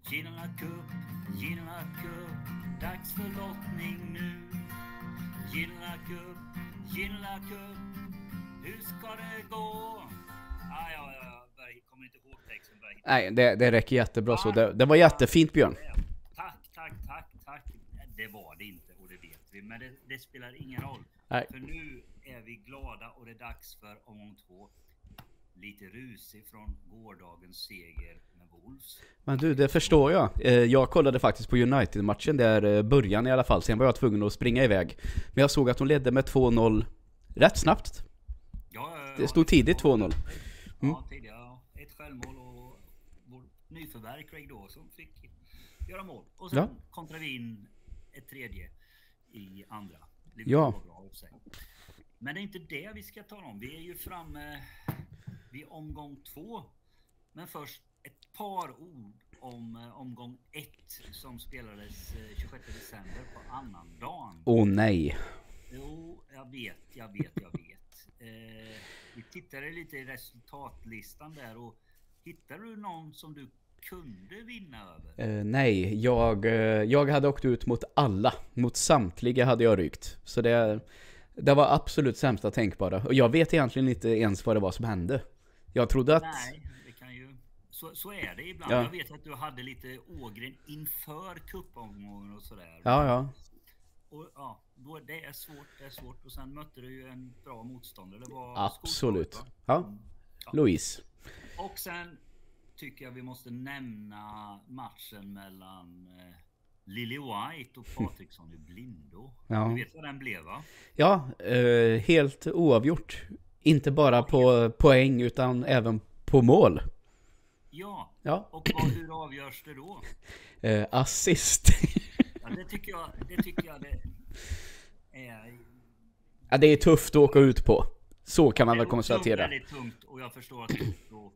Gilla Cup, dags för lottning nu. Gilla Cup, hur ska det gå? Jag kommer inte ihåg texten. Nej, det räcker jättebra så. Det var jättefint, Björn. Tack. Det var det inte, och det vet vi. Men det spelar ingen roll. Nej. För nu är vi glada och det är dags för omgång 2. Lite rusig från gårdagens seger med Wolves. Men du, det förstår jag. Jag kollade faktiskt på United-matchen där, början i alla fall. Sen var jag tvungen att springa iväg. Men jag såg att de ledde med 2-0 rätt snabbt. Det stod tidigt 2-0. Ja, tidigare. Ett självmål och vår nyförvärv Craig Dawson fick göra mål. Och sen kontrade vi in ett tredje i andra. Det var bra av sig. Men det är inte det vi ska tala om. Vi är ju framme vid omgång 2. Men först ett par ord om omgång 1 som spelades 26 december på annandagen. Åh nej. Jo, jag vet. Vi tittade lite i resultatlistan där och hittade du någon som du kunde vinna över? Nej, jag hade åkt ut mot alla. Mot samtliga hade jag rykt. Så det var absolut sämsta tänkbara. Och jag vet egentligen inte ens vad det var som hände. Jag trodde att... Nej, det kan ju... Så är det ibland. Ja. Jag vet att du hade lite ågren inför cupomgången och sådär. Ja. Och ja, då det är svårt. Och sen mötte du ju en bra motståndare. Det var absolut. Skoltorp, ja. Louise. Och sen tycker jag vi måste nämna matchen mellan Lily White och Patriksson i Blindo. Ja. Du vet vad den blev, va? Ja, helt oavgjort. Inte bara på poäng utan även på mål. Ja. Och hur avgörs det då? Assist. Ja, det tycker jag det är... Ja, det är tufft att åka ut på. Så kan man väl konstatera. Det är väldigt tungt och jag förstår att du då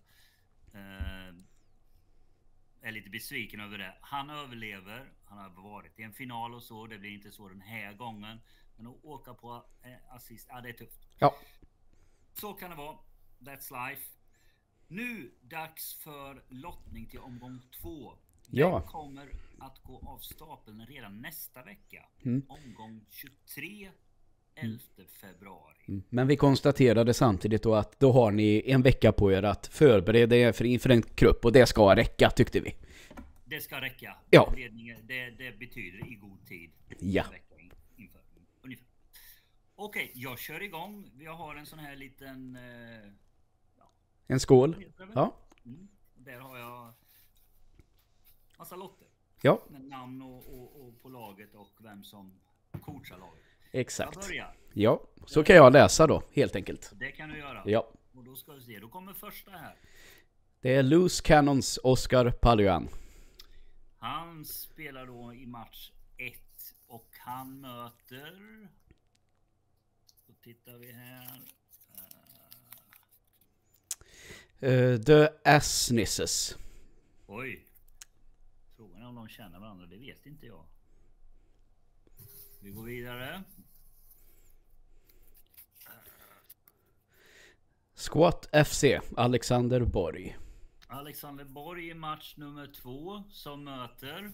är lite besviken över det. Han överlever. Han har varit i en final och så. Det blir inte så den här gången. Men att åka på assist, det är tufft. Ja. Så kan det vara. That's life. Nu dags för lottning till omgång 2. Den kommer att gå av stapeln redan nästa vecka. Omgång 23, 11 februari. Men vi konstaterade samtidigt då att då har ni en vecka på er att förbereda er inför en grupp. Och det ska räcka, tyckte vi. Det ska räcka. Ja. Det betyder i god tid. Ja. Ungefär. Okej, jag kör igång. Vi har en sån här liten... En skål. Ja. Där har jag massa lotter. Ja. Med namn och på laget och vem som coachar laget. Exakt. Jag börjar. Ja, så kan jag läsa då, helt enkelt. Det kan du göra. Ja. Och då ska vi se, då kommer första här. Det är Loose Cannons Oscar Paluan. Han spelar då i match 1 och han möter... Så tittar vi här. The Asnisses. Oj. Frågan är om de känner varandra, det vet inte jag. Vi går vidare. Squat FC, Alexander Borg. Alexander Borg i match nummer 2 som möter...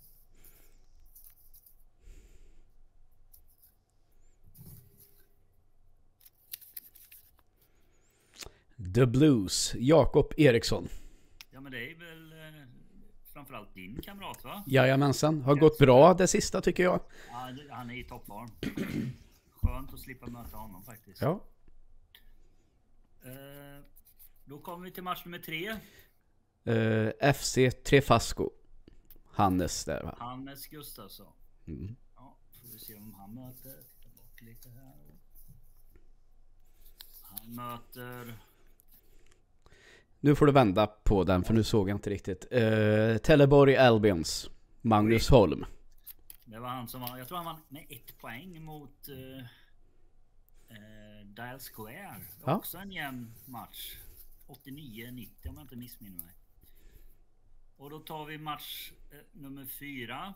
The Blues, Jakob Eriksson. Ja, men det är väl framförallt din kamrat, va? Jajamensan, har gått bra det sista tycker jag. Ja, han är i toppform. Skönt att slippa möta honom faktiskt. Ja. Då kommer vi till match nummer 3. FC Trefasco. Hannes där, va? Hannes Gustafsson. Ja, får vi se om han möter. Titta bort lite här. Han möter... Nu får du vända på den för nu såg jag inte riktigt. Teleborg Albions. Magnus Holm. Det var han som var... Jag tror han vann med 1 poäng mot Dial Square. Också en jämn match. 89-90 om jag inte missminner mig. Och då tar vi match nummer 4.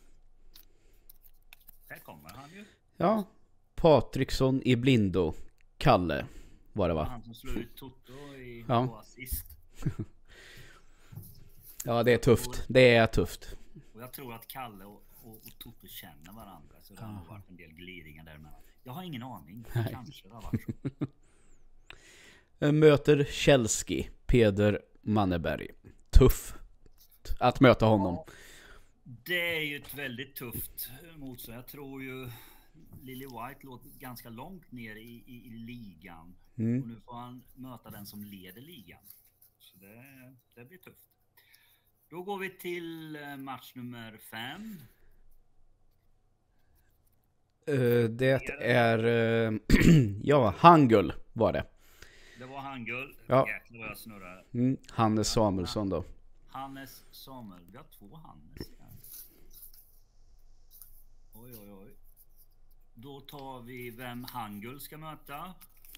Här kommer han ju. Ja. Patriksson i Blindo. Kalle var det, va? Han som slog ut Toto i assist. Ja, det är tufft. Det är tufft. Och jag tror att Kalle och Toto känner varandra. Så det har nog varit en del gliringar där med. Jag har ingen aning. Kanske det har varit så. Möter Chelsea, Peder Manneberg. Tuff att möta honom. Ja, det är ju ett väldigt tufft motstånd. Jag tror ju Lily White låter ganska långt ner i ligan. Och nu får han möta den som leder ligan. Så det blir tufft. Då går vi till match nummer 5. Det är ja, Hangul var det. Det var Hangul. Ja. Jäklar vad jag snurrar. Hannes Samuelsson då. Hannes Samuel. Vi har 2 Hannes här. Oj. Då tar vi vem Hangul ska möta.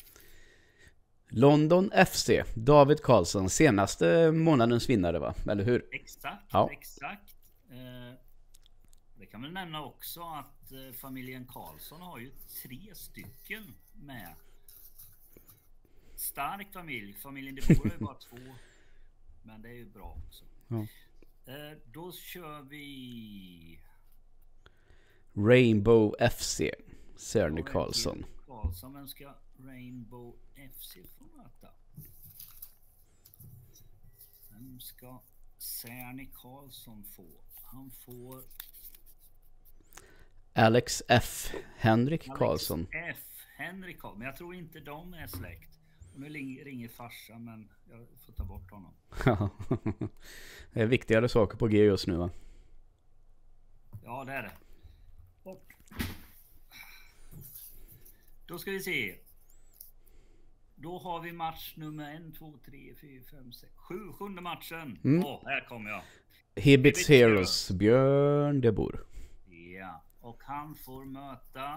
London FC, David Karlsson, senaste månadens vinnare va? Eller hur? Exakt, ja. Exakt. Det kan väl nämna också att familjen Karlsson har ju 3 stycken med. Stark familj. Familjen De Boer har ju bara 2. Men det är ju bra också. Ja. Då kör vi Rainbow FC, Cerny Karlsson. Vem ska Rainbow FC få möta? Vem ska Cerny Karlsson få? Han får Alex F. Henrik Karlsson. Henrik Karlsson. Men jag tror inte de är släkt. Nu ringer farsan, men jag får ta bort honom. Det är viktigare saker på G just nu va? Ja, det är det. Bort. Då ska vi se. Då har vi match nummer 1, 2, 3, 4, 5, 6, 7. 7:e matchen. Här kommer jag. Hibbits Heroes, Björn De Boer. Ja, och han får möta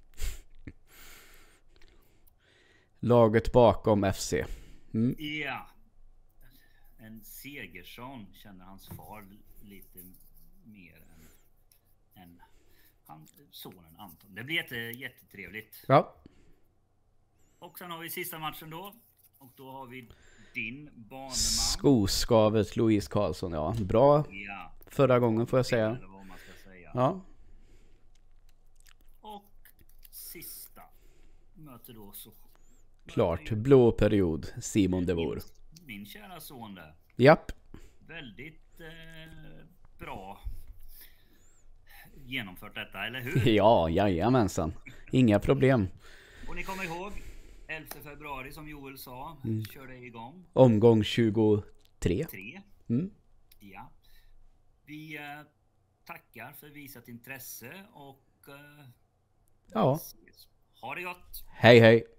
laget bakom FC. Ja. En Segersson känner hans far lite mer än sonen Anton. Det blir jättetrevligt. Ja. Och sen har vi sista matchen då. Och då har vi din baneman. Skoskavet Louise Karlsson, ja. Bra förra gången får jag säga. Eller vad man ska säga. Ja. Och sista möter då så klart, blå period, Simon De Boer. Min kära son där. Japp. Väldigt bra genomfört detta, eller hur? Ja, jajamensan. Inga problem. Och ni kommer ihåg 11 februari som Joel sa, körde igång. Omgång 23. Ja. Vi tackar för visat intresse och ja. Ha det gott. Hej hej.